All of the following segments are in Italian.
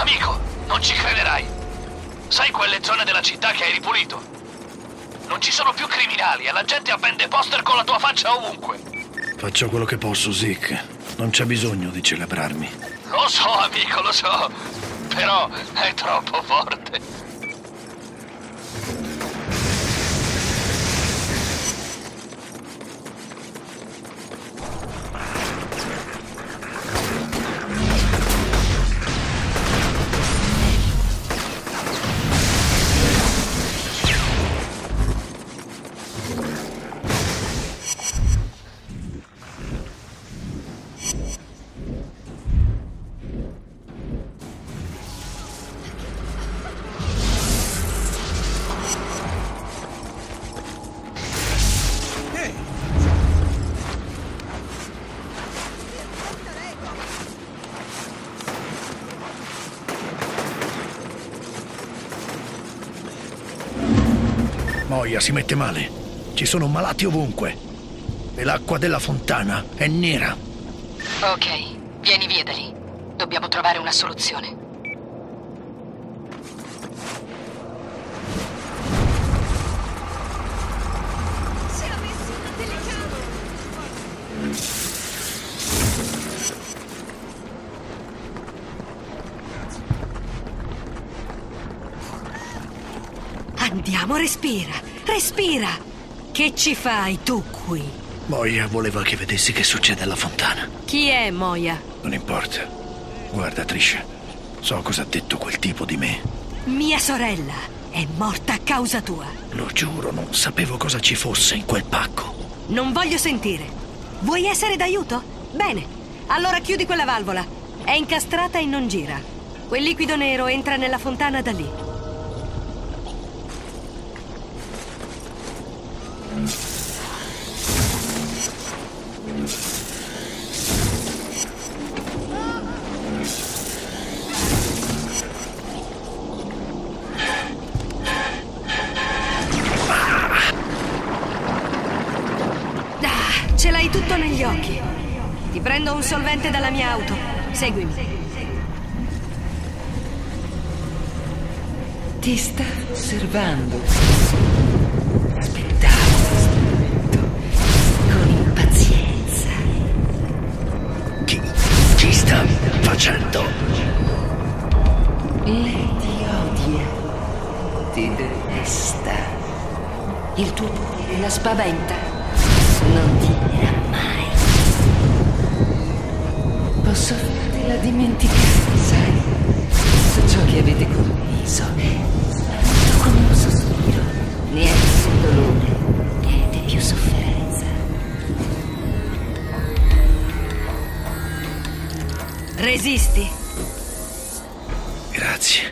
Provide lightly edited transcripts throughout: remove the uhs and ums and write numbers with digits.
Amico, non ci crederai. Sai quelle zone della città che hai ripulito? Non ci sono più criminali e la gente appende poster con la tua faccia ovunque. Faccio quello che posso, Zeke. Non c'è bisogno di celebrarmi. Lo so, amico, lo so. Però è troppo forte. Moia si mette male. Ci sono malati ovunque. E l'acqua della fontana è nera. Ok, vieni via da lì. Dobbiamo trovare una soluzione. Andiamo, respira, respira! Che ci fai tu qui? Moia voleva che vedessi che succede alla fontana. Chi è Moia? Non importa. Guarda, Trisha, so cosa ha detto quel tipo di me. Mia sorella è morta a causa tua. Lo giuro, non sapevo cosa ci fosse in quel pacco. Non voglio sentire. Vuoi essere d'aiuto? Bene, allora chiudi quella valvola. È incastrata e non gira. Quel liquido nero entra nella fontana da lì. Ce l'hai tutto negli occhi. Ti prendo un solvente dalla mia auto. Seguimi. Ti sta osservando. Aspettavo questo momento con impazienza. Chi sta facendo? Lei ti odia, ti detesta. Il tuo potere la spaventa. Non ti dirà mai. Posso fartela dimenticare, sai? Tutto ciò che avete condiviso. Come un sospiro. Niente dolore, niente più sofferenza. Resisti. Grazie.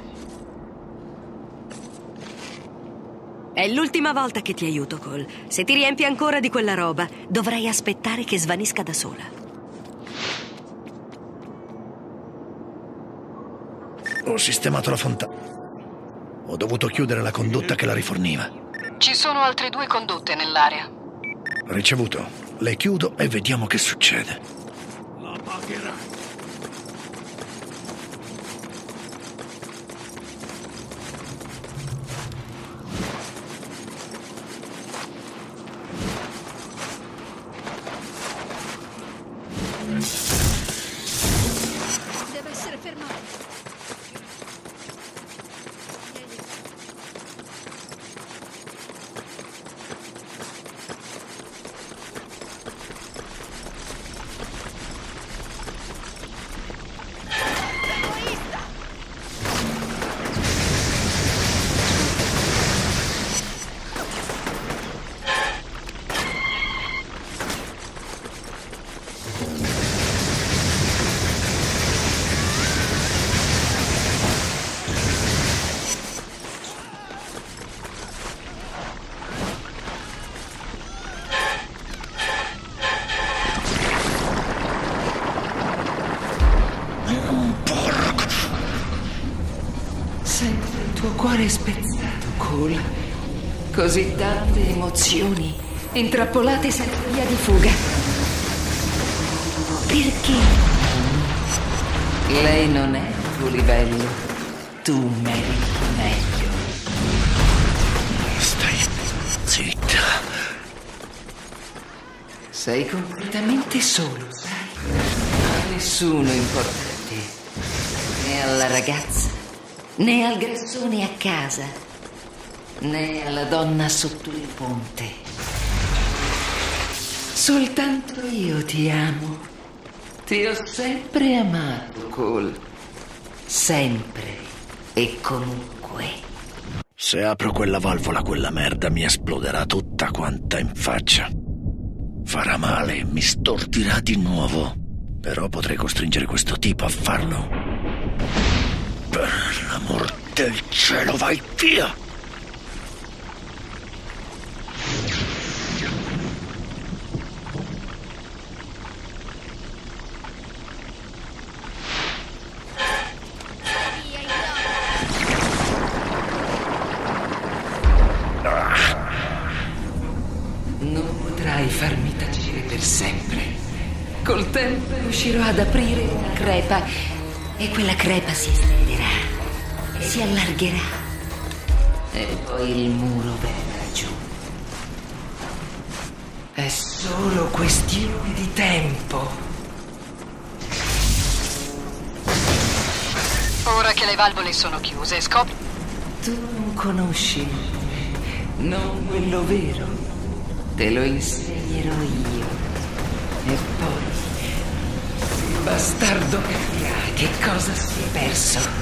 È l'ultima volta che ti aiuto, Cole. Se ti riempi ancora di quella roba, dovrai aspettare che svanisca da sola. Ho sistemato la fontana. Ho dovuto chiudere la condotta che la riforniva. Ci sono altre 2 condotte nell'area. Ricevuto. Le chiudo e vediamo che succede. La pagherai. Deve essere fermato. Sento il tuo cuore spezzato, Cole. Così tante emozioni intrappolate senza via di fuga. Perché? Lei non è al tuo livello. tu meriti meglio. Stai zitta. Sei completamente solo, sai? Nessuno importa a te. Né alla ragazza, né al grassone a casa, né alla donna sotto il ponte. Soltanto io ti amo. Ti ho sempre amato, Cole. Sempre e comunque. Se apro quella valvola, quella merda mi esploderà tutta quanta in faccia. Farà male, mi stordirà di nuovo. Però potrei costringere questo tipo a farlo. Per l'amor del cielo, vai via! Non potrai farmi tacere per sempre. Col tempo riuscirò ad aprire una crepa e quella crepa si estenderà, si allargherà e poi il muro verrà giù. È solo questione di tempo. Ora che le valvole sono chiuse, scopri... Tu non conosci il nome, non quello vero. Te lo insegnerò io. E poi il bastardo capirà che cosa si è perso.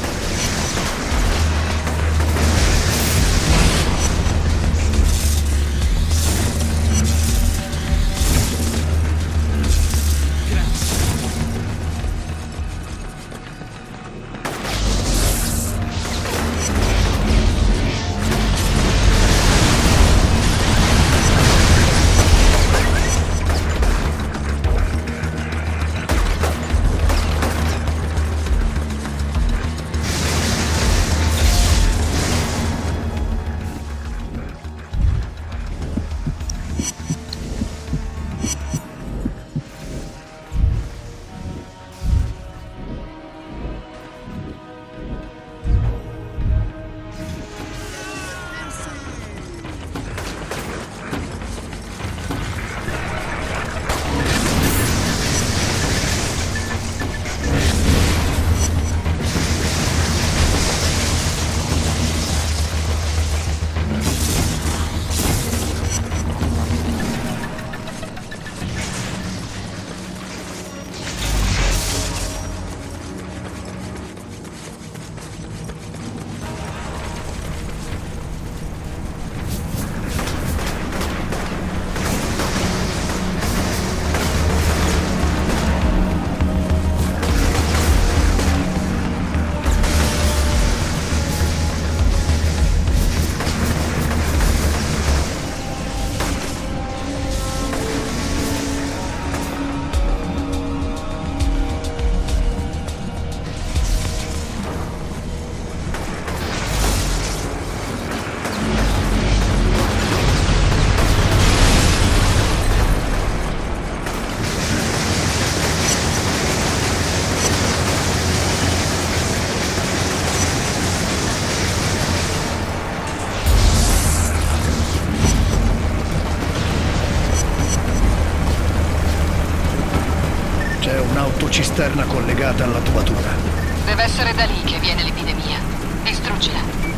C'è un'autocisterna collegata alla tubatura. Deve essere da lì che viene l'epidemia. Distruggila.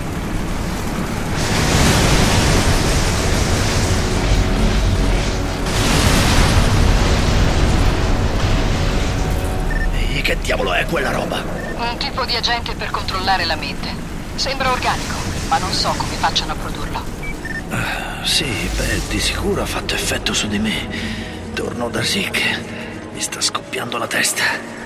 E che diavolo è quella roba? Un tipo di agente per controllare la mente. Sembra organico, ma non so come facciano a produrlo. Sì, beh, di sicuro ha fatto effetto su di me. Torno da Zeke. Mi sta scoppiando la testa.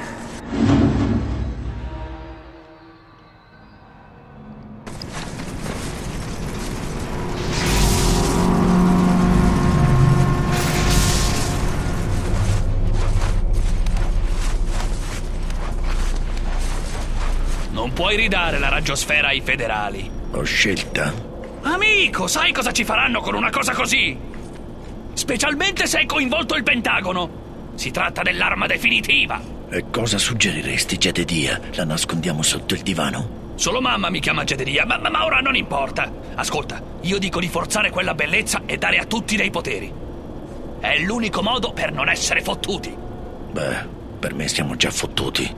Non puoi ridare la raggiosfera ai federali. Ho scelta. Amico, sai cosa ci faranno con una cosa così? Specialmente se è coinvolto il Pentagono. Si tratta dell'arma definitiva. E cosa suggeriresti, Jedediah? La nascondiamo sotto il divano? Solo mamma mi chiama Gederia, ma ora non importa. Ascolta, io dico di forzare quella bellezza e dare a tutti dei poteri. È l'unico modo per non essere fottuti. Beh, per me siamo già fottuti.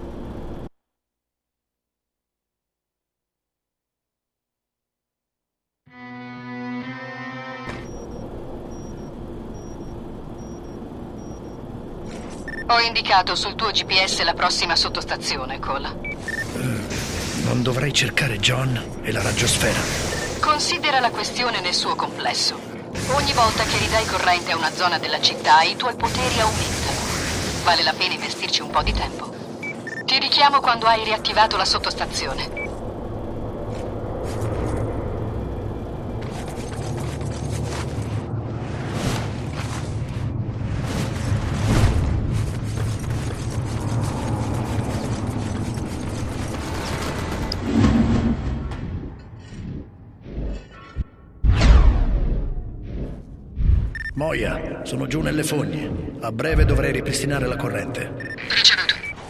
Ho indicato sul tuo GPS la prossima sottostazione, Cole. Non dovrei cercare John e la radiosfera? Considera la questione nel suo complesso. Ogni volta che ridai corrente a una zona della città, i tuoi poteri aumentano. Vale la pena investirci un po' di tempo. Ti richiamo quando hai riattivato la sottostazione. Moia, sono giù nelle fogne. A breve dovrei ripristinare la corrente. Ricevuto.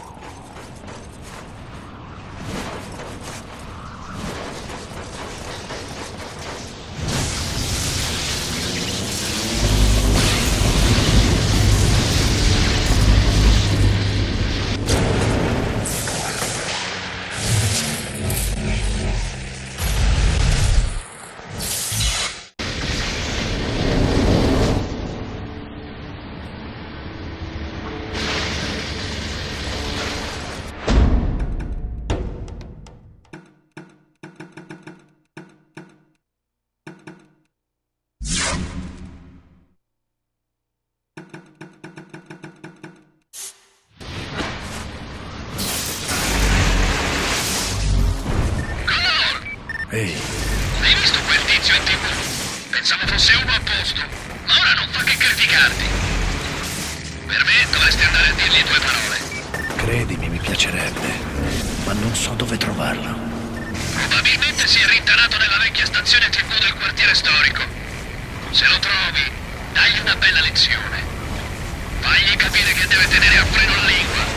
Ehi, Hai visto quel tizio in TV? Pensavo fosse uno a posto, ma ora non fa che criticarti. Per me dovresti andare a dirgli due parole. credimi, mi piacerebbe, ma non so dove trovarlo. Probabilmente si è rintanato nella vecchia stazione TV del quartiere storico. Se lo trovi, dagli una bella lezione. Fagli capire che deve tenere a freno la lingua.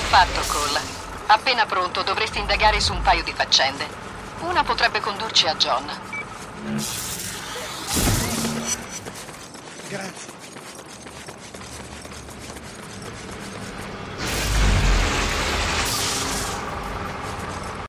fatto, Cole. Appena pronto dovresti indagare su un paio di faccende. Una potrebbe condurci a John. Grazie.